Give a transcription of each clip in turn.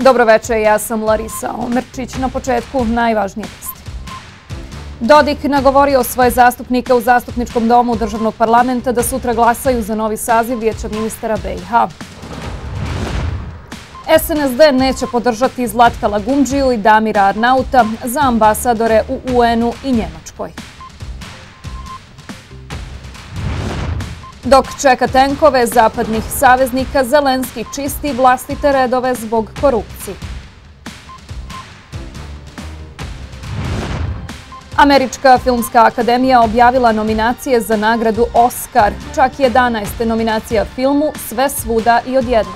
Dobroveče, ja sam Larisa Omerčić. Na početku najvažnije vesti. Dodik nagovorio svoje zastupnike u Zastupničkom domu Državnog parlamenta da sutra glasaju za novi saziv Vijeća ministara BiH. SNSD neće podržati Zlatka Lagumdžiju i Damira Arnauta za ambasadore u UN-u i Njemačkoj. Dok čeka tenkove zapadnih saveznika, Zelenski čisti vlastite redove zbog korupcije. Američka filmska akademija objavila nominacije za nagradu Oskar, čak 11 nominacija filmu, sve svuda i odjednom.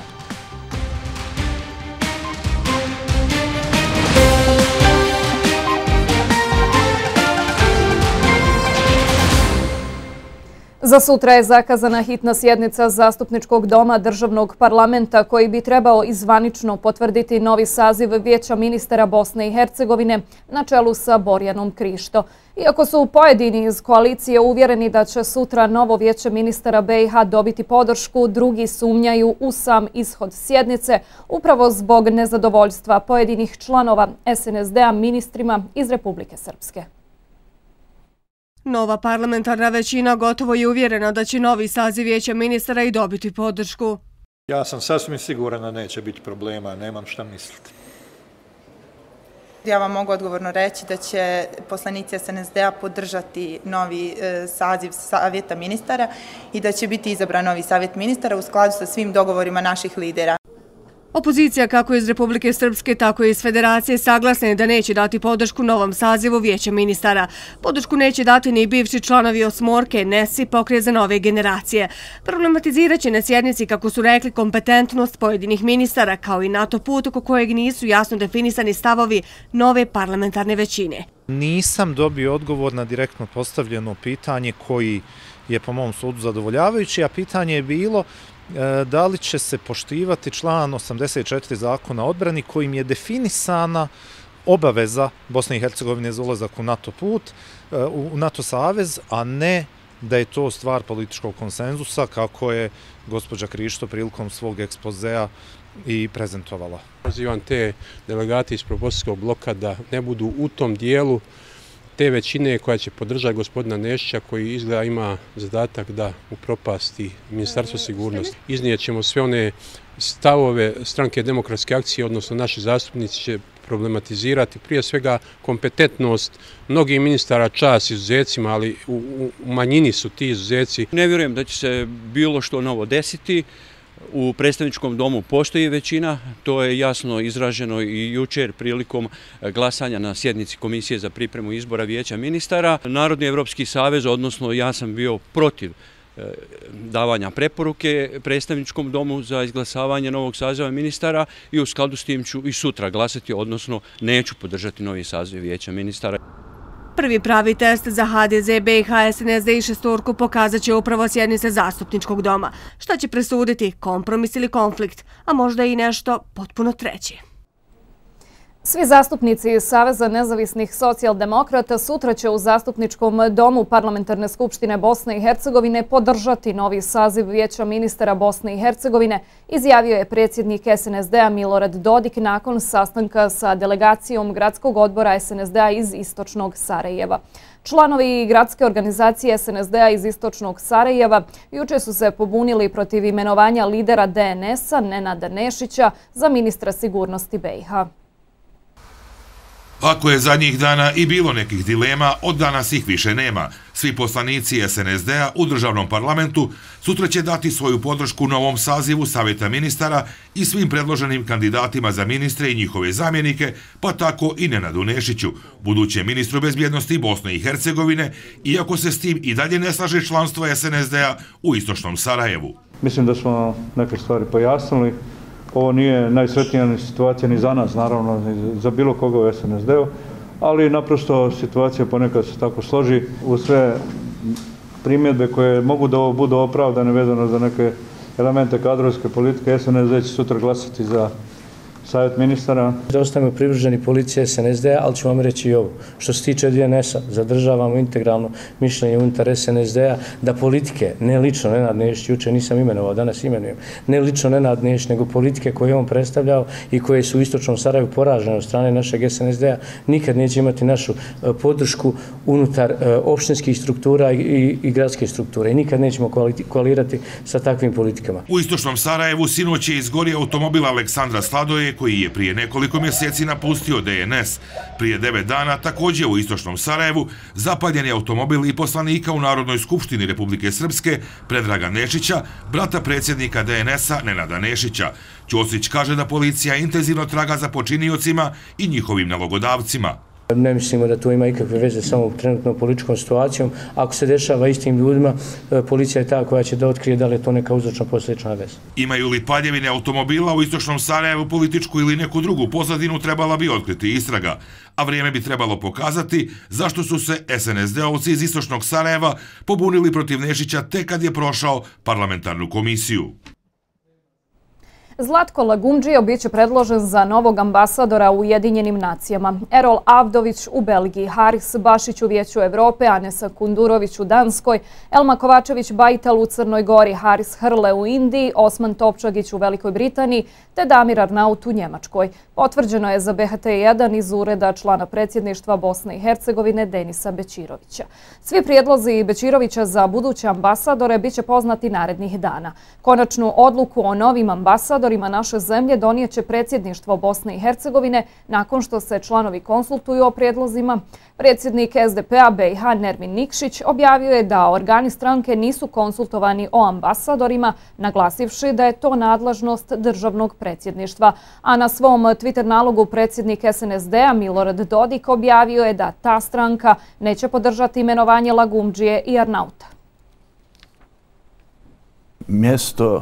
Za sutra je zakazana hitna sjednica Zastupničkog doma Državnog parlamenta koji bi trebao izvanično potvrditi novi saziv Vijeća ministara Bosne i Hercegovine na čelu sa Borjanom Krišto. Iako su pojedini iz koalicije uvjereni da će sutra novo Vijeće ministara BiH dobiti podršku, drugi sumnjaju u sam ishod sjednice upravo zbog nezadovoljstva pojedinih članova SNSD-a ministrima iz Republike Srpske. Nova parlamentarna većina gotovo je uvjerena da će novi saziv Vijeća ministara i dobiti podršku. Ja sam sasvim siguran da neće biti problema, nemam šta misliti. Ja vam mogu odgovorno reći da će poslanici SNSD-a podržati novi saziv Savjeta ministara i da će biti izabran novi Savjet ministara u skladu sa svim dogovorima naših lidera. Opozicija kako iz Republike Srpske, tako i iz Federacije saglasna je da neće dati podršku novom sazivu Vijeća ministara. Podršku neće dati ni bivši članovi osmorke, NESI, Pokret za nove generacije. Problematizirat će na sjednici, kako su rekli, kompetentnost pojedinih ministara, kao i NATO put oko kojeg nisu jasno definisani stavovi nove parlamentarne većine. Nisam dobio odgovor na direktno postavljeno pitanje koji je po mom sudu zadovoljavajući, a pitanje je bilo da li će se poštivati član 84 Zakona o odbrani kojim je definisana obaveza Bosne i Hercegovine za ulazak u NATO put, u NATO savez, a ne da je to stvar političkog konsenzusa kako je gospođa Krišto prilikom svog ekspozea i prezentovala. Pozivam te delegate iz Probosanskog bloka da ne budu u tom dijelu te većine koja će podržati gospodina Nešića koji izgleda ima zadatak da upropasti Ministarstvo sigurnosti. Iznijet ćemo sve one stavove Stranke demokratske akcije, odnosno naši zastupnici će problematizirati prije svega kompetentnost mnogih ministara, čast izuzecima, ali u manjini su ti izuzeci. Ne vjerujem da će se bilo što novo desiti. U predstavničkom domu postoji većina, to je jasno izraženo i jučer prilikom glasanja na sjednici Komisije za pripremu izbora Vijeća ministara. Narodni Evropski savez, odnosno ja sam bio protiv davanja preporuke predstavničkom domu za izglasavanje novog saziva ministara i u skladu s tim ću i sutra glasati, odnosno neću podržati novi saziv Vijeća ministara. Prvi pravi test za HDZ, BiH, SNSD i šestorku pokazat će upravo sjednice Zastupničkog doma. Šta će presuditi, kompromis ili konflikt, a možda i nešto potpuno treće. Svi zastupnici iz Saveza nezavisnih socijaldemokrata sutra će u Zastupničkom domu Parlamentarne skupštine Bosne i Hercegovine podržati novi saziv Vijeća ministara Bosne i Hercegovine, izjavio je predsjednik SNSD-a Milorad Dodik nakon sastanka sa delegacijom gradskog odbora SNSD-a iz Istočnog Sarajeva. Članovi gradske organizacije SNSD-a iz Istočnog Sarajeva juče su se pobunili protiv imenovanja lidera DNS-a Nenada Nešića za ministra sigurnosti BiH. Ako je zadnjih dana i bilo nekih dilema, od danas ih više nema. Svi poslanici SNSD-a u državnom parlamentu sutra će dati svoju podršku novom sazivu Savjeta ministara i svim predloženim kandidatima za ministre i njihove zamjenike, pa tako i Nenadu Nešiću, budućem ministru bezbjednosti Bosne i Hercegovine, iako se s tim i dalje ne slaže članstvo SNSD-a u Istočnom Sarajevu. Mislim da smo neke stvari pojasnili. Ovo nije najsretnija situacija ni za nas, naravno, ni za bilo koga u SNSD-u, ali naprosto situacija ponekad se tako složi u sve primjedbe koje mogu da budu opravdane vezano za neke elemente kadrovske politike. SNSD će sutra glasati za savjet ministara. Da ostanemo privrženi policije SNSD-a, ali ću vam reći i ovo. Što se tiče DNS-a, zadržavamo integralno mišljenje unutar SNSD-a da politike, ne lično Nenad Nešić, juče nisam imenovao, danas imenujem, ne lično Nenad Nešić, nego politike koje je on predstavljao i koje su u istočnom Sarajevu poražene od strane našeg SNSD-a, nikad neće imati našu podršku unutar opštinskih struktura i gradske strukture i nikad nećemo koalirati sa takvim politikama. U istočnom Sarajevu sinoć je izgorio automobil Aleksandra Sladoje koji je prije nekoliko mjeseci napustio DNS. Prije 9 dana također u istočnom Sarajevu zapaljen je automobil i poslanika u Narodnoj skupštini Republike Srpske Predraga Nešića, brata predsjednika DNS-a Nenada Nešića. Ćosić kaže da policija intenzivno traga za počiniocima i njihovim nalogodavcima. Ne mislimo da to ima ikakve veze samo trenutno političkom situacijom. Ako se dešava istim ljudima, policija je ta koja će da otkrije da li je to neka uzročno-posljedična veza. Imaju li paljevine automobila u istočnom Sarajevu političku ili neku drugu pozadinu, trebala bi otkriti istraga. A vrijeme bi trebalo pokazati zašto su se SNSD-ovci iz istočnog Sarajeva pobunili protiv Nešića tek kad je prošao parlamentarnu komisiju. Zlatko Lagumdžija biće predložen za novog ambasadora u Ujedinjenim nacijama. Erol Avdović u Belgiji, Haris Bašić u Vijeću Evrope, Anesa Kundurović u Danskoj, Elma Kovačević-Bajtal u Crnoj Gori, Haris Hrle u Indiji, Osman Topčagić u Velikoj Britaniji te Damir Arnaut u Njemačkoj. Potvrđeno je za BHT1 iz ureda člana predsjedništva Bosne i Hercegovine Denisa Bećirovića. Svi prijedlozi Bećirovića za buduće ambasadore biće poznati narednih dana. Konačnu odluku o novim ambasadorima naše zemlje donijet će predsjedništvo Bosne i Hercegovine nakon što se članovi konsultuju o prijedlozima. Predsjednik SDP-a BiH Nermin Nikšić objavio je da organi stranke nisu konsultovani o ambasadorima, naglasivši da je to nadležnost državnog predsjedništva. A na svom Twitter nalogu predsjednik SNSD-a Milorad Dodik objavio je da ta stranka neće podržati imenovanje Lagumdžije i Arnauta. Mjesto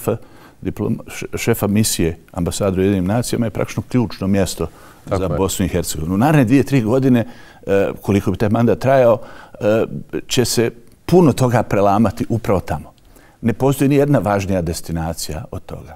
šefa misije ambasadora u Ujedinim nacijama je praktično ključno mjesto za Bosnu i Hercegovinu. U naredne 2-3 godine, koliko bi taj mandat trajao, će se puno toga prelamati upravo tamo. Ne postoji ni jedna važnija destinacija od toga.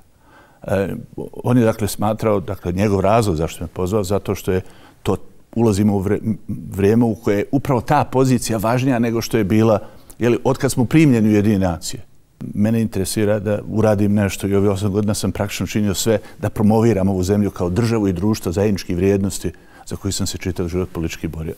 On je dakle smatrao, njegov razlog zašto me pozvao, zato što je to, ulazimo u vrijeme u koje je upravo ta pozicija važnija nego što je bila otkad smo primljeni u Ujedinjene nacije. Mene interesira da uradim nešto i ovih 8 godina sam praktično činio sve da promoviram ovu zemlju kao državu i društvo zajedničkih vrijednosti za koji sam se čitav život politički borio.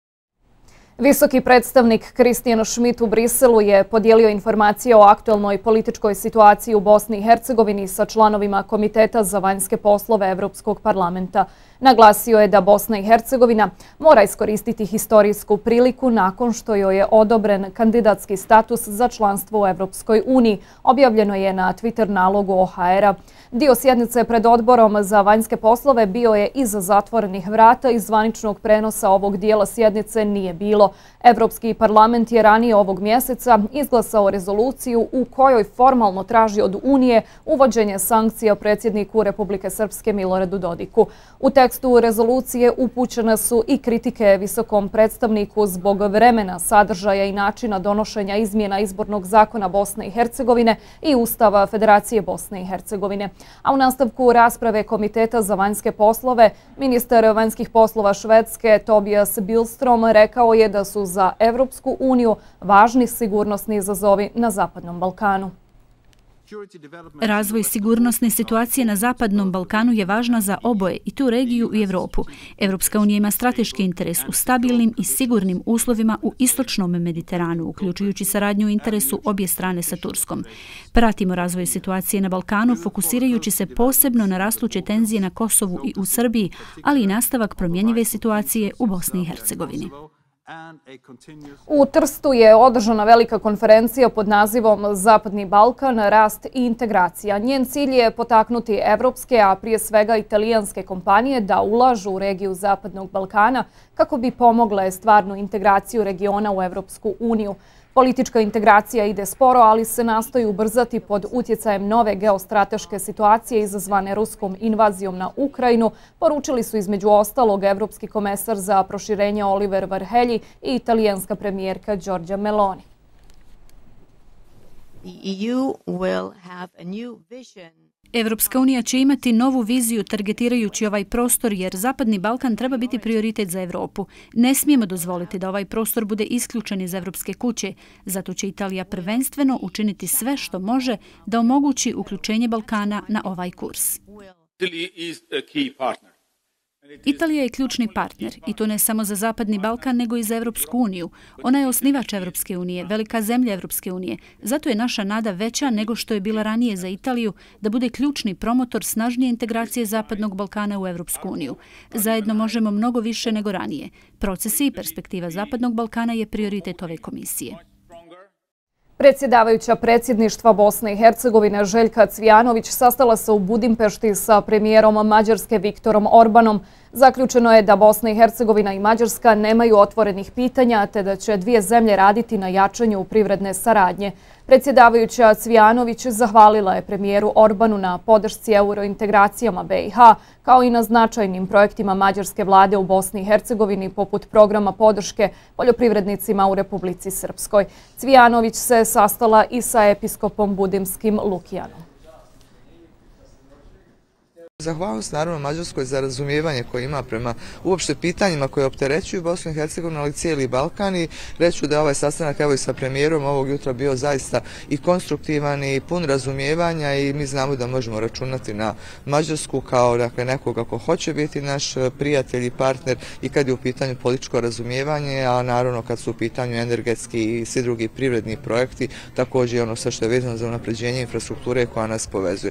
Visoki predstavnik Kristijan Schmidt u Briselu je podijelio informacije o aktualnoj političkoj situaciji u Bosni i Hercegovini sa članovima Komiteta za vanjske poslove Evropskog parlamenta. Naglasio je da Bosna i Hercegovina mora iskoristiti historijsku priliku nakon što joj je odobren kandidatski status za članstvo u Evropskoj uniji. Objavljeno je na Twitter nalogu OHR-a. Dio sjednice pred odborom za vanjske poslove bio je iza zatvorenih vrata i zvaničnog prenosa ovog dijela sjednice nije bilo. Evropski parlament je ranije ovog mjeseca izglasao rezoluciju u kojoj formalno traži od Unije uvođenje sankcija predsjedniku Republike Srpske Miloradu Dodiku. U tekstu rezolucije upućene su i kritike visokom predstavniku zbog vremena, sadržaja i načina donošenja izmjena izbornog zakona Bosne i Hercegovine i Ustava Federacije Bosne i Hercegovine. A u nastavku rasprave Komiteta za vanjske poslove, ministar vanjskih poslova Švedske Tobias Billström rekao je da su za Evropsku uniju važni sigurnosni izazovi na Zapadnom Balkanu. Razvoj sigurnosne situacije na Zapadnom Balkanu je važna za oboje, i tu regiju i Evropu. Evropska unija ima strateški interes u stabilnim i sigurnim uslovima u istočnom Mediteranu, uključujući saradnju u interesu obje strane sa Turskom. Pratimo razvoj situacije na Balkanu, fokusirajući se posebno na rastuće tenzije na Kosovu i u Srbiji, ali i nastavak promjenjive situacije u Bosni i Hercegovini. U Trstu je održana velika konferencija pod nazivom Zapadni Balkan, rast i integracija. Njen cilj je potaknuti evropske, a prije svega italijanske kompanije da ulažu u regiju Zapadnog Balkana kako bi pomogle stvarnu integraciju regiona u Evropsku uniju. Politička integracija ide sporo, ali se nastoji ubrzati pod utjecajem nove geostrateške situacije izazvane ruskom invazijom na Ukrajinu, poručili su između ostalog evropski komesar za proširenje Oliver Varhelyi i italijanska premijerka Giorgia Meloni. Evropska unija će imati novu viziju targetirajući ovaj prostor jer Zapadni Balkan treba biti prioritet za Evropu. Ne smijemo dozvoliti da ovaj prostor bude isključen iz Evropske kuće, zato će Italija prvenstveno učiniti sve što može da omogući uključenje Balkana na ovaj kurs. Italija je ključni partner i to ne samo za Zapadni Balkan nego i za Evropsku uniju. Ona je osnivač Evropske unije, velika zemlja Evropske unije. Zato je naša nada veća nego što je bila ranije za Italiju da bude ključni promotor snažnije integracije Zapadnog Balkana u Evropsku uniju. Zajedno možemo mnogo više nego ranije. Procesi i perspektiva Zapadnog Balkana je prioritet ove komisije. Predsjedavajuća predsjedništva Bosne i Hercegovine Željka Cvijanović sastala se u Budimpešti sa premijerom Mađarske Viktorom Orbanom. Zaključeno je da Bosna i Hercegovina i Mađarska nemaju otvorenih pitanja te da će dvije zemlje raditi na jačanju privredne saradnje. Predsjedavajuća Cvijanović zahvalila je premijeru Orbanu na podršci eurointegracijama BiH, kao i na značajnim projektima mađarske vlade u Bosni i Hercegovini poput programa podrške poljoprivrednicima u Republici Srpskoj. Cvijanović se sastala i sa episkopom budimskim Lukijanom. Zahvalnost naravno Mađarskoj za razumijevanje koje ima prema uopšte pitanjima koje opterećuju Bosnu i Hercegovinu, ali cijeli Balkan, i reću da ovaj sastanak evo i sa premijerom ovog jutra bio zaista i konstruktivan i pun razumijevanja i mi znamo da možemo računati na Mađarsku kao nekoga ko hoće biti naš prijatelj i partner i kad je u pitanju političko razumijevanje, a naravno kad su u pitanju energetski i svi drugi privredni projekti, također i ono sve što je vezano za unapređenje infrastrukture koja nas povezuje.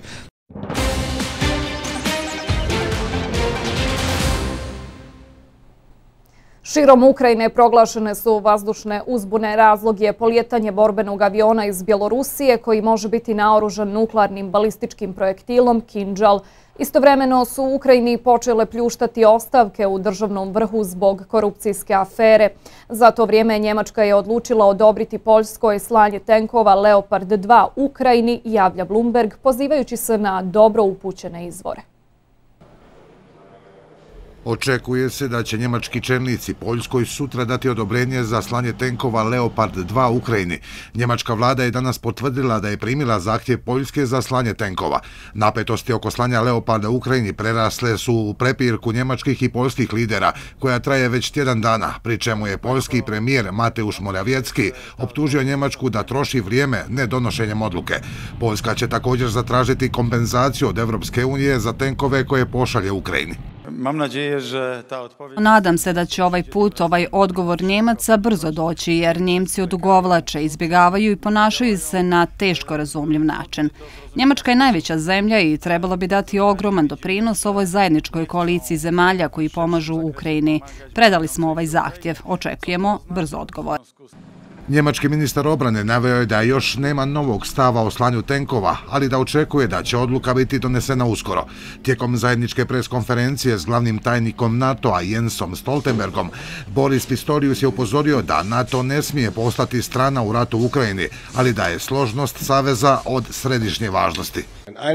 Širom Ukrajine proglašene su vazdušne uzbune. Razlog je polijetanje borbenog aviona iz Bjelorusije koji može biti naoružan nuklearnim balističkim projektilom Kinžal. Istovremeno su u Ukrajini počele pljuštati ostavke u državnom vrhu zbog korupcijske afere. Za to vrijeme Njemačka je odlučila odobriti Poljskoj slanje tenkova Leopard 2 Ukrajini, javlja Bloomberg, pozivajući se na dobro upućene izvore. Očekuje se da će njemački čelnici Poljskoj sutra dati odobrenje za slanje tenkova Leopard 2 Ukrajini. Njemačka vlada je danas potvrdila da je primila zahtjev Poljske za slanje tenkova. Napetosti oko slanja Leoparda Ukrajini prerasle su u prepirku njemačkih i poljskih lidera, koja traje već tjedan dana, pri čemu je poljski premijer Mateusz Morawiecki optužio Njemačku da troši vrijeme nedonošenjem odluke. Poljska će također zatražiti kompenzaciju od Evropske unije za tenkove koje pošalje Ukrajini. Nadam se da će ovaj put ovaj odgovor Njemaca brzo doći jer Njemci odugovlače, izbjegavaju i ponašaju se na teško razumljiv način. Njemačka je najveća zemlja i trebalo bi dati ogroman doprinos ovoj zajedničkoj koaliciji zemalja koji pomažu Ukrajini. Predali smo ovaj zahtjev, očekujemo brzo odgovor. Njemački ministar obrane naveo je da još nema novog stava o slanju tenkova, ali da očekuje da će odluka biti donesena uskoro. Tijekom zajedničke preskonferencije s glavnim tajnikom NATO-a Jensom Stoltenbergom, Boris Pistorius je upozorio da NATO ne smije postati strana u ratu u Ukrajini, ali da je složnost saveza od središnje važnosti.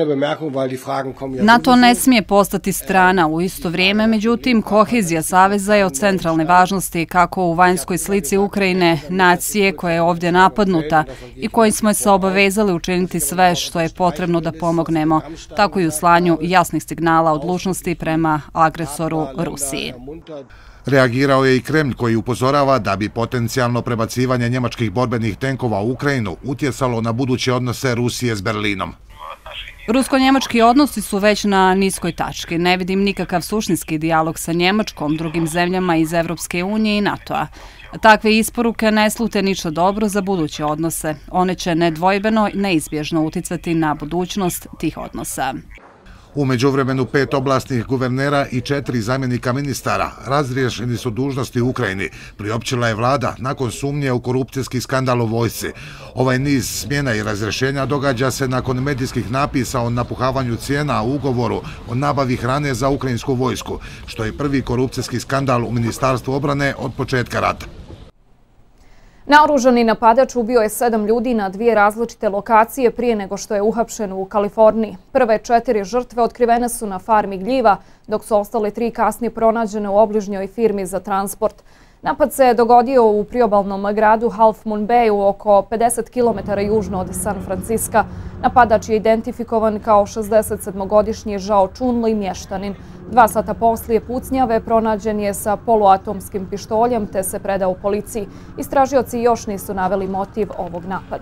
NATO ne smije postati strana u isto vrijeme, međutim, kohezija saveza je od centralne važnosti kako u vanjskoj slici Ukrajine, nacije koja je ovdje napadnuta i kojim smo se obavezali učiniti sve što je potrebno da pomognemo, tako i u slanju jasnih signala odlučnosti prema agresoru Rusiji. Reagirao je i Kremlj koji upozorava da bi potencijalno prebacivanje njemačkih borbenih tenkova u Ukrajinu utjecalo na buduće odnose Rusije s Berlinom. Rusko-njemački odnosi su već na niskoj tački. Ne vidim nikakav suštinski dijalog sa Njemačkom, drugim zemljama iz Evropske unije i NATO-a. Takve isporuke ne slute ništa dobro za buduće odnose. One će nedvojbeno i neizbježno uticati na budućnost tih odnosa. U međuvremenu 5 oblastnih guvernera i 4 zamjenika ministara razriješeni su dužnosti u Ukrajini, priopćila je vlada nakon sumnje u korupcijski skandal u vojsci. Ovaj niz smjena i razrješenja događa se nakon medijskih napisa o napuhavanju cijena u ugovoru o nabavi hrane za ukrajinsku vojsku, što je prvi korupcijski skandal u Ministarstvu obrane od početka rata. Naoružani napadač ubio je 7 ljudi na 2 različite lokacije prije nego što je uhapšen u Kaliforniji. Prve 4 žrtve otkrivene su na farmi gljiva, dok su ostale 3 kasnije pronađene u obližnjoj firmi za transport. Napad se dogodio u priobalnom gradu Half Moon Bayu oko 50 km južno od San Francisca. Napadač je identifikovan kao 67-godišnji Zhao Chunli mještanin. 2 sata poslije pucnjave pronađen je sa poluatomskim pištoljem te se predao policiji. Istražioci još nisu naveli motiv ovog napada.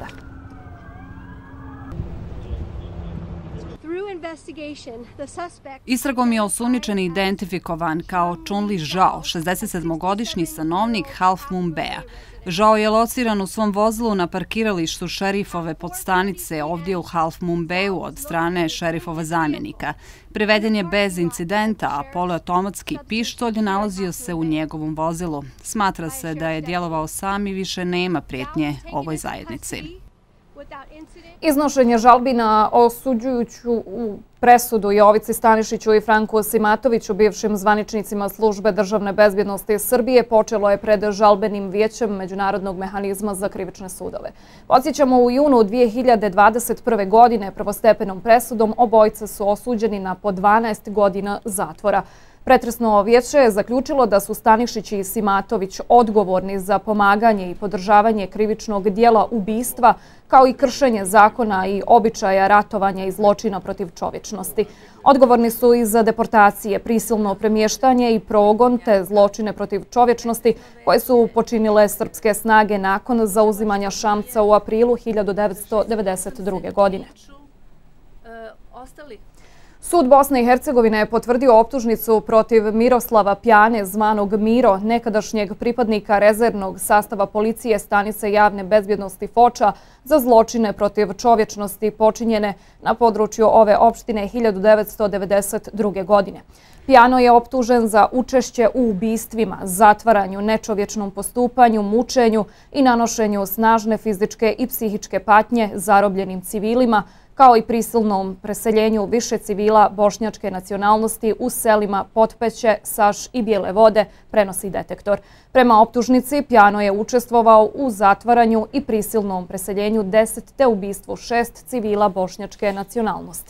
Istragom je osumnjičeni identifikovan kao Chunli Zhao, 67-godišnji stanovnik Half Moon Baya. Zhao je lociran u svom vozilu na parkiralištu šerifove podstanice ovdje u Half Moon Bayu od strane šerifova zamjenika. Priveden je bez incidenta, a poluautomatski pištolj nalazio se u njegovom vozilu. Smatra se da je djelovao sam i više nema prijetnje ovoj zajednici. Iznošenje žalbi na osuđujuću presudu Jovici Stanišiću i Franku Simatoviću, bivšim zvaničnicima Službe državne bezbjednosti Srbije, počelo je pred žalbenim vijećem Međunarodnog mehanizma za krivične sudove. Podsjećamo, u junu 2021. godine prvostepenom presudom obojica su osuđeni na po 12 godina zatvora. Pretresno vijeće je zaključilo da su Stanišić i Simatović odgovorni za pomaganje i podržavanje krivičnog dijela ubistva, kao i kršenje zakona i običaja ratovanja i zločina protiv čovječnosti. Odgovorni su i za deportacije, prisilno premještanje i progon te zločine protiv čovječnosti koje su počinile srpske snage nakon zauzimanja Šamca u aprilu 1992. godine. Sud Bosne i Hercegovine je potvrdio optužnicu protiv Miroslava Pjane, zvanog Miro, nekadašnjeg pripadnika rezervnog sastava policije stanice javne bezbjednosti Foča, za zločine protiv čovječnosti počinjene na području ove opštine 1992. godine. Pjano je optužen za učešće u ubistvima, zatvaranju, nečovječnom postupanju, mučenju i nanošenju snažne fizičke i psihičke patnje zarobljenim civilima, kao i prisilnom preseljenju više civila bošnjačke nacionalnosti u selima Potpeće, Saš i Bijele Vode, prenosi Detektor. Prema optužnici, Pjano je učestvovao u zatvaranju i prisilnom preseljenju 10 te ubistvu 6 civila bošnjačke nacionalnosti.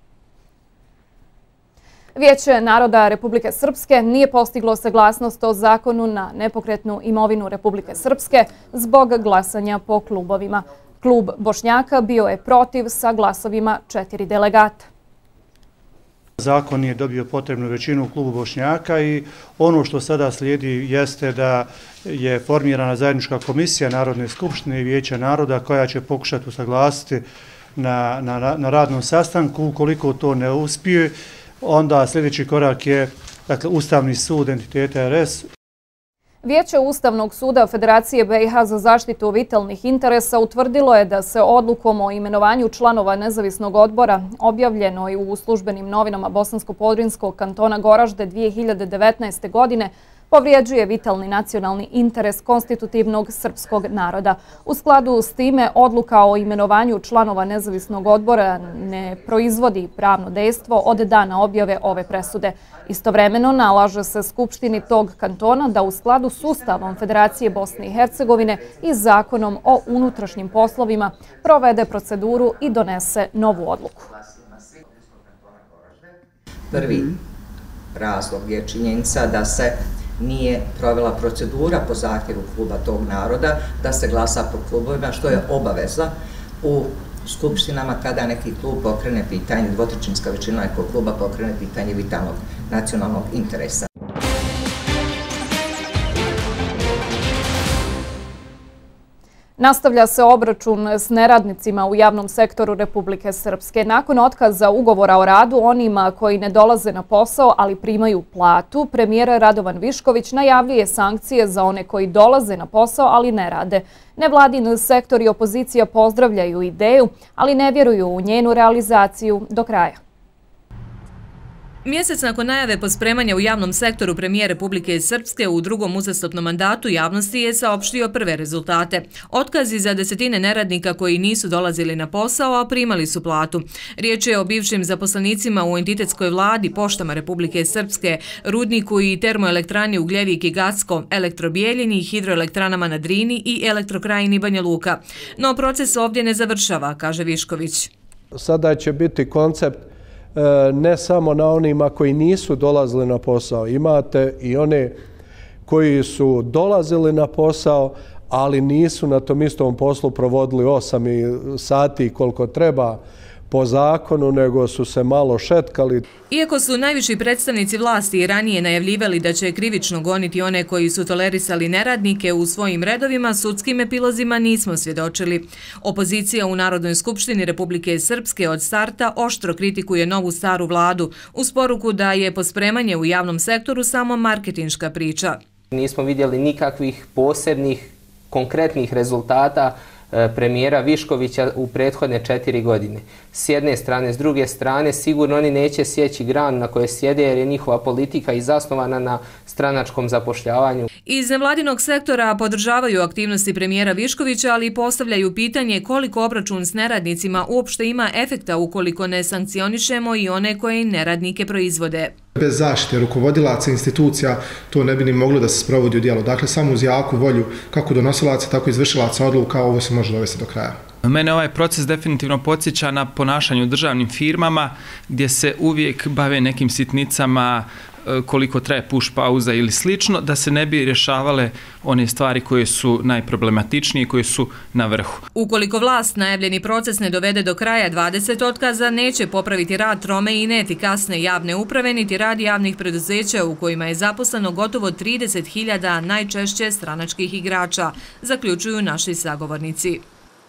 Vijeće naroda Republike Srpske nije postiglo saglasnost o zakonu na nepokretnu imovinu Republike Srpske zbog glasanja po klubovima. Klub Bošnjaka bio je protiv sa glasovima 4 delegata. Zakon je dobio potrebnu većinu u klubu Bošnjaka i ono što sada slijedi jeste da je formirana zajednička komisija Narodne skupštine i Vijeća naroda koja će pokušati usaglasiti na radnom sastanku. Ukoliko to ne uspije, onda sljedeći korak je Ustavni sud entiteta RS. Vijeće Ustavnog suda Federacije BiH za zaštitu vitalnih interesa utvrdilo je da se odlukom o imenovanju članova nezavisnog odbora, objavljenoj u službenim novinama Bosansko-Podrinjskog kantona Goražde 2019. godine, povrijeđuje vitalni nacionalni interes konstitutivnog srpskog naroda. U skladu s time, odluka o imenovanju članova nezavisnog odbora ne proizvodi pravno dejstvo od dana objave ove presude. Istovremeno nalaže se Skupštini tog kantona da u skladu s Ustavom Federacije Bosne i Hercegovine i Zakonom o unutrašnjim poslovima provede proceduru i donese novu odluku. Prvi razlog je činjenica da se nije provela procedura po zahtjevu kluba tog naroda da se glasa po klubovima, što je obaveza u skupštinama kada neki klub pokrene pitanje, dvotrećinska većina nekog kluba pokrene pitanje vitalnog nacionalnog interesa. Nastavlja se obračun s neradnicima u javnom sektoru Republike Srpske. Nakon otkaza ugovora o radu onima koji ne dolaze na posao, ali primaju platu, premijer Radovan Višković najavljuje sankcije za one koji dolaze na posao, ali ne rade. Nevladin sektor i opozicija pozdravljaju ideju, ali ne vjeruju u njenu realizaciju do kraja. Mjesec nakon najave pospremanja u javnom sektoru premijer Republike Srpske u drugom uzastopnom mandatu javnosti je saopštio prve rezultate. Otkazi za desetine neradnika koji nisu dolazili na posao, a primali su platu. Riječ je o bivšim zaposlenicima u entitetskoj vladi, poštama Republike Srpske, rudniku i termoelektrani Ugljevik i Gacko, elektrobijeljini, hidroelektranama na Drini i elektrokrajini Banja Luka. No proces ovdje ne završava, kaže Višković. Sada će biti koncept ne samo na onima koji nisu dolazili na posao. Imate i one koji su dolazili na posao, ali nisu na tom istom poslu provodili 8 sati koliko treba po zakonu, nego su se malo šetkali. Iako su najviši predstavnici vlasti i ranije najavljivali da će krivično goniti one koji su tolerisali neradnike u svojim redovima, sudskim epilozima nismo svjedočili. Opozicija u Narodnoj skupštini Republike Srpske od starta oštro kritikuje novu staru vladu uz poruku da je pospremanje u javnom sektoru samo marketinška priča. Nismo vidjeli nikakvih posebnih konkretnih rezultata premijera Viškovića u prethodne 4 godine. S jedne strane, s druge strane, sigurno oni neće sjeći granu na koje sjede jer je njihova politika i zasnovana na stranačkom zapošljavanju. Iz nevladinog sektora podržavaju aktivnosti premijera Viškovića, ali postavljaju pitanje koliko obračun s neradnicima uopšte ima efekta ukoliko ne sankcionišemo i one koje neradnike proizvode. Bez zaštite rukovodilaca institucija to ne bi ni moglo da se sprovodi u djelo. Dakle, samo uz jaku volju kako donosilaca, tako i izvršilaca odluka ovo se može dovesti do kraja. Mene ovaj proces definitivno podsjeća na ponašanje u državnim firmama gdje se uvijek bave nekim sitnicama, koliko traje push pauza ili slično, da se ne bi rješavale one stvari koje su najproblematičnije i koje su na vrhu. Ukoliko vlast najavljeni proces ne dovede do kraja, 20 otkaza neće popraviti rad trome i neefikasne javne uprave niti rad javnih preduzeća u kojima je zaposleno gotovo 30.000 najčešće stranačkih igrača, zaključuju naši sagovornici.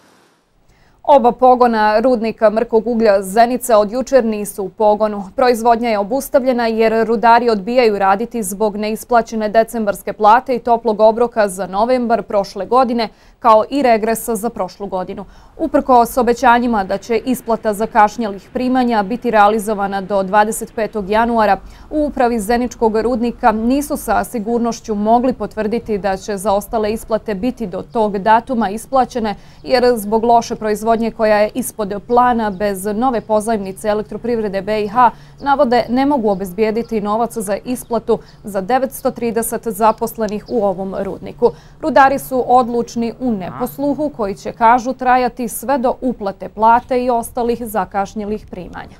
Oba pogona rudnika mrkog uglja Zenica od jučer nisu u pogonu. Proizvodnja je obustavljena jer rudari odbijaju raditi zbog neisplaćene decembarske plate i toplog obroka za novembar prošle godine, kao i regresa za prošlu godinu. Uprkos obećanjima da će isplata zakašnjelih primanja biti realizovana do 25. januara, u upravi Zeničkog rudnika nisu sa sigurnošću mogli potvrditi da će zaostale isplate biti do tog datuma isplaćene, jer zbog loše proizvodnje koja je ispod plana bez nove pozajmnice Elektroprivrede BiH, navode ne mogu obezbijediti novac za isplatu za 930 zaposlenih u ovom rudniku. Rudari su odlučni u neposluhu koji će, kažu, trajati sve do uplate plate i ostalih zakašnjelih primanja.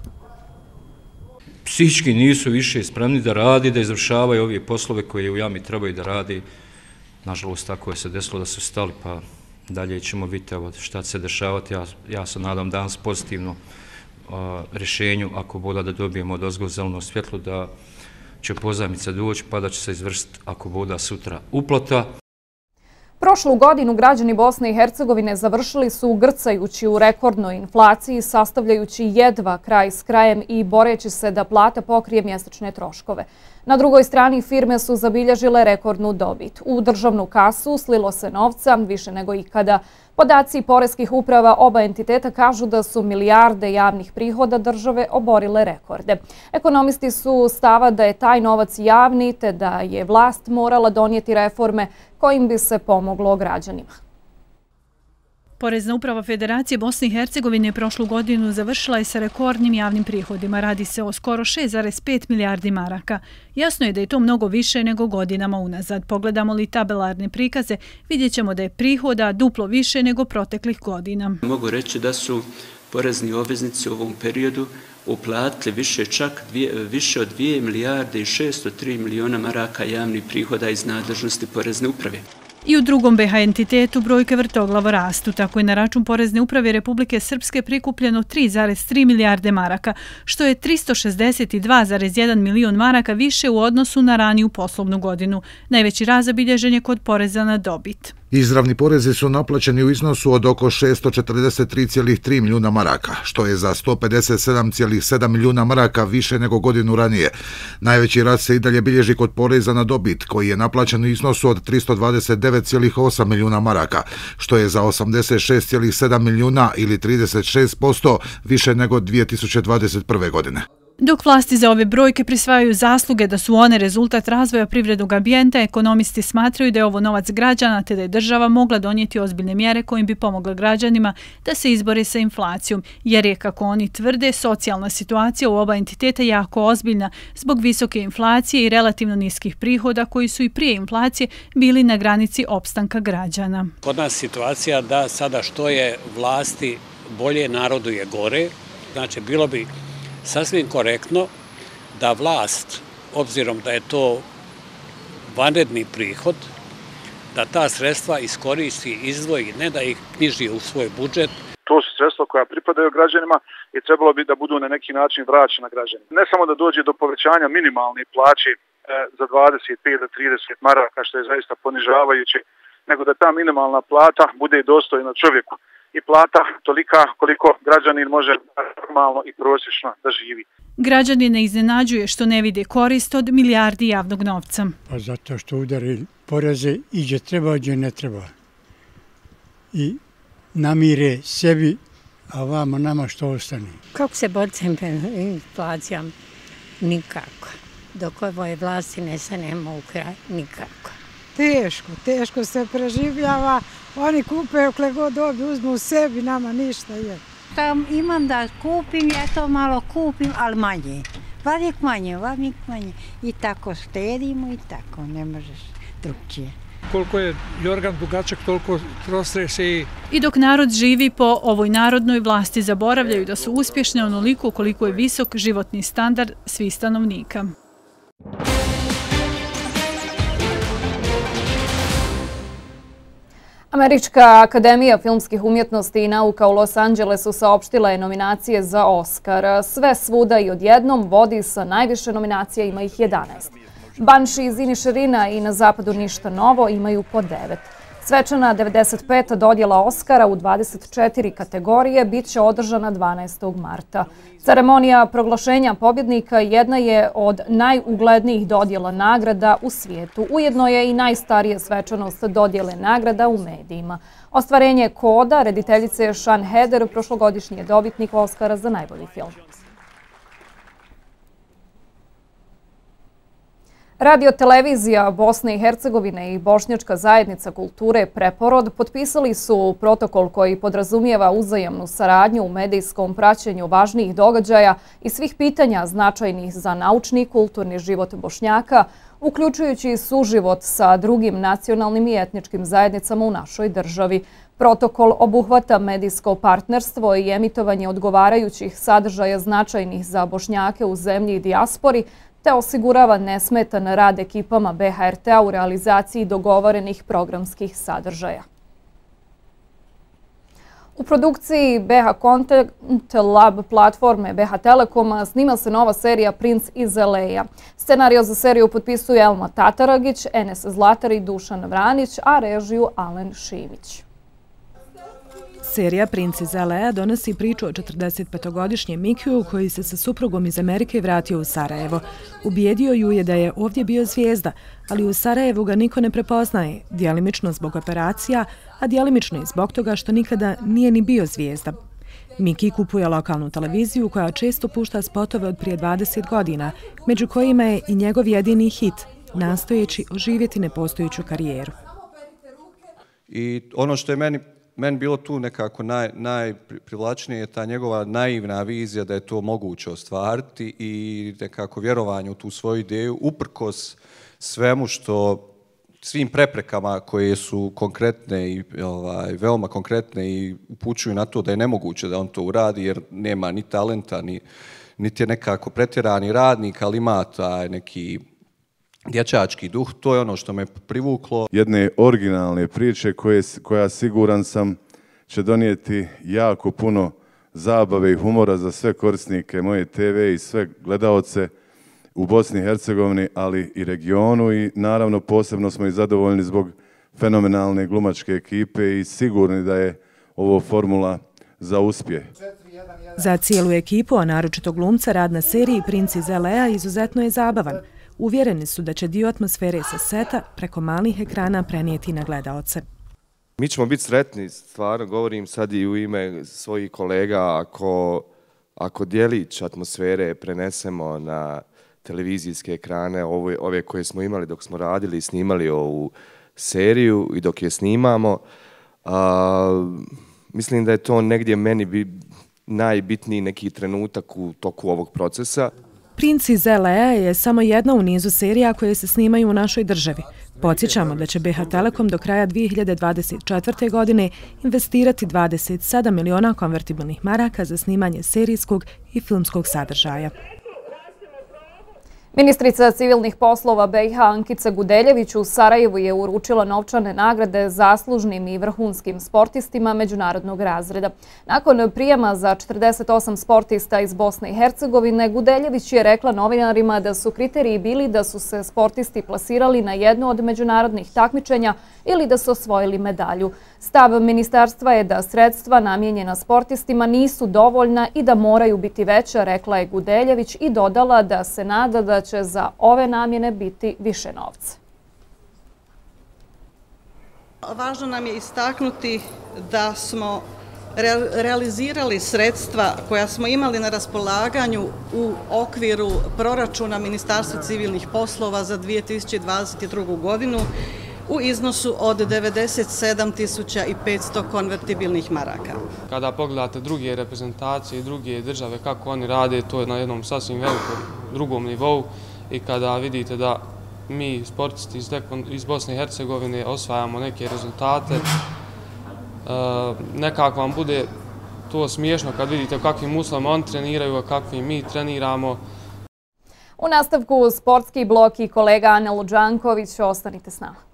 Psihički nisu više spremni da radi, da izvršavaju ove poslove koje u jami trebaju da radi. Nažalost, tako je se desilo da su stali, pa dalje ćemo vidjeti šta će se dešavati. Ja se nadam danas pozitivno rješenju, ako boda da dobijemo odozgo zeleno svjetlo, da će pozajmica doći, pa da će se izvršiti, ako boda, sutra uplata. Prošlu godinu građani Bosne i Hercegovine završili su grcajući u rekordnoj inflaciji, sastavljajući jedva kraj s krajem i boreći se da plata pokrije mjesečne troškove. Na drugoj strani firme su zabilježile rekordnu dobit. U državnu kasu slilo se novca više nego ikada. Podaci poreskih uprava oba entiteta kažu da su milijarde javnih prihoda države oborile rekorde. Ekonomisti su stava da je taj novac javni te da je vlast morala donijeti reforme kojim bi se pomoglo građanima. Porezna uprava Federacije Bosne i Hercegovine prošlu godinu završila je sa rekordnim javnim prihodima. Radi se o skoro 6,5 milijardi maraka. Jasno je da je to mnogo više nego godinama unazad. Pogledamo li tabelarne prikaze, vidjet ćemo da je prihoda duplo više nego proteklih godina. Mogu reći da su porezni obveznici u ovom periodu uplatili više od 2 milijarde i 603 miliona maraka javnih prihoda iz nadležnosti porezne uprave. I u drugom BiH entitetu brojke vrtoglavo rastu. Tako je na račun Porezne uprave Republike Srpske prikupljeno 3,3 milijarde maraka, što je 362,1 milion maraka više u odnosu na raniju poslovnu godinu. Najveći rast zabilježen je kod poreza na dobit. Izravni porezi su naplaćeni u iznosu od oko 643,3 milijuna maraka, što je za 157,7 milijuna maraka više nego godinu ranije. Najveći rast se i dalje bilježi kod poreza na dobit, koji je naplaćen u iznosu od 329,8 milijuna maraka, što je za 86,7 milijuna ili 36% više nego 2021. godine. Dok vlasti za ove brojke prisvajaju zasluge da su one rezultat razvoja privrednog ambijenta, ekonomisti smatraju da je ovo novac građana te da je država mogla donijeti ozbiljne mjere kojim bi pomogla građanima da se izbore sa inflacijom, jer je, kako oni tvrde, socijalna situacija u oba entiteta jako ozbiljna zbog visoke inflacije i relativno niskih prihoda koji su i prije inflacije bili na granici opstanka građana. Kod nas situacija da sada što je vlasti bolje, narodu je gore, znači bilo bi sasvim korektno da vlast, obzirom da je to vanredni prihod, da ta sredstva iskoristi, izdvoji, ne da ih knjiži u svoj budžet. To su sredstva koja pripadaju građanima i trebalo bi da budu na neki način vraćena građanima. Ne samo da dođe do povećanja minimalne plaće za 25 do 30 maraka, što je zaista ponižavajuće, nego da ta minimalna plata bude dostojna čovjeku i plata tolika koliko građanin može normalno i prosječno da živi. Građani ne iznenađuje što ne vide korist od milijardi javnog novca. Pa zato što udari poreze i gdje treba, gdje ne treba. I namire sebi, a vama nama što ostane. Kako se boriti s inflacijom? Nikako. Dok ovoj vlasti ne stanemo u kraj, nikako. Teško se preživljava. Oni kupe okle god dobi, uzmu u sebi, nama ništa je. Šta imam da kupim, ja to malo kupim, ali manje. Vavijek manje. I tako štedimo i tako, ne možeš drugčije. Koliko je jorgan dugačak, toliko prostre se I dok narod živi po ovoj narodnoj vlasti, zaboravljaju da su uspješne onoliko koliko je visok životni standard svih stanovnika. Američka akademija filmskih umjetnosti i nauka u Los Angelesu saopštila je nominacije za Oscar. Sve svuda i odjednom vodi sa najviše nominacija, ima ih 11. Banshee iz Inisherina i Na zapadu ništa novo imaju po 9. Svečana 95. dodjela Oscara u 24 kategorije bit će održana 12. marta. Ceremonija proglašenja pobjednika jedna je od najuglednijih dodjela nagrada u svijetu. Ujedno je i najstarija svečanost dodjele nagrada u medijima. Ostvarenje Koda, rediteljice Sian Heder, prošlogodišnji je dobitnik Oscara za najbolji film. Radio-televizija Bosne i Hercegovine i Bošnjačka zajednica kulture Preporod potpisali su protokol koji podrazumijeva uzajamnu saradnju u medijskom praćenju važnijih događaja i svih pitanja značajnih za naučni i kulturni život Bošnjaka, uključujući suživot sa drugim nacionalnim i etničkim zajednicama u našoj državi. Protokol obuhvata medijsko partnerstvo i emitovanje odgovarajućih sadržaja značajnih za Bošnjake u zemlji i dijaspori, te osigurava nesmetan rad ekipama BHRT-a u realizaciji dogovorenih programskih sadržaja. U produkciji BH Content Lab platforme BH Telekoma snima se nova serija Princ iz LA. Scenario za seriju potpisuje Elma Tataragić, Enes Zlatar i Dušan Vranić, a režiju Alen Šimić. Serija Princ iz LA donosi priču o 45-godišnjem Mikiju koji se sa suprugom iz Amerike vratio u Sarajevo. Ubijedio ju je da je ovdje bio zvijezda, ali u Sarajevu ga niko ne prepoznaje, djelimično zbog operacija, a djelimično i zbog toga što nikada nije ni bio zvijezda. Miki kupuje lokalnu televiziju koja često pušta spotove od prije 20 godina, među kojima je i njegov jedini hit, nastojeći oživjeti nepostojeću karijeru. I ono što je meni bilo tu nekako najprivlačnije je ta njegova naivna vizija da je to moguće ostvariti i nekako vjerovanje u tu svoju ideju, uprkos svim preprekama koje su konkretne i veoma konkretne i upućuju na to da je nemoguće da on to uradi jer nema ni talenta, niti je nekako pretjerani radnik, ali ima taj neki dječački duh, to je ono što me privuklo. Jedne originalne priče koja siguran sam će donijeti jako puno zabave i humora za sve korisnike moje TV i sve gledaoce u Bosni i Hercegovini, ali i regionu i naravno posebno smo i zadovoljni zbog fenomenalne glumačke ekipe i sigurni da je ovo formula za uspjeh. Za cijelu ekipu, a naročito glumca, rad na seriji Princ iz LA izuzetno je zabavan. Uvjereni su da će dio atmosfere sa seta preko malih ekrana prenijeti na gledaoce. Mi ćemo biti sretni, stvarno govorim sad i u ime svojih kolega, ako dijelić atmosfere prenesemo na televizijske ekrane, ove koje smo imali dok smo radili i snimali ovu seriju i dok je snimamo, mislim da je to negdje meni najbitniji neki trenutak u toku ovog procesa. Princ iz LA je samo jedna u nizu serija koje se snimaju u našoj državi. Podsjećamo da će BH Telekom do kraja 2024. godine investirati 27 miliona konvertibilnih maraka za snimanje serijskog i filmskog sadržaja. Ministrica civilnih poslova BiH Ankica Gudeljević u Sarajevu je uručila novčane nagrade zaslužnim i vrhunskim sportistima međunarodnog razreda. Nakon prijema za 48 sportista iz Bosne i Hercegovine, Gudeljević je rekla novinarima da su kriteriji bili da su se sportisti plasirali na jedno od međunarodnih takmičenja ili da su osvojili medalju. Stav ministarstva je da sredstva namijenjena sportistima nisu dovoljna i da moraju biti veća, rekla je Gudeljević i dodala da se nada da će za ove namjene biti više novca. Važno nam je istaknuti da smo realizirali sredstva koja smo imali na raspolaganju u okviru proračuna Ministarstva civilnih poslova za 2022. godinu u iznosu od 97.500 konvertibilnih maraka. Kada pogledate druge reprezentacije i druge države kako oni rade, to je na jednom sasvim velikom drugom nivou i kada vidite da mi sportisti iz Bosne i Hercegovine osvajamo neke rezultate, nekako vam bude to smiješno kad vidite kakvim uslovima oni treniraju, a kakvim mi treniramo. U nastavku sportski blok i kolega Ana Luđanković, ostanite s nama.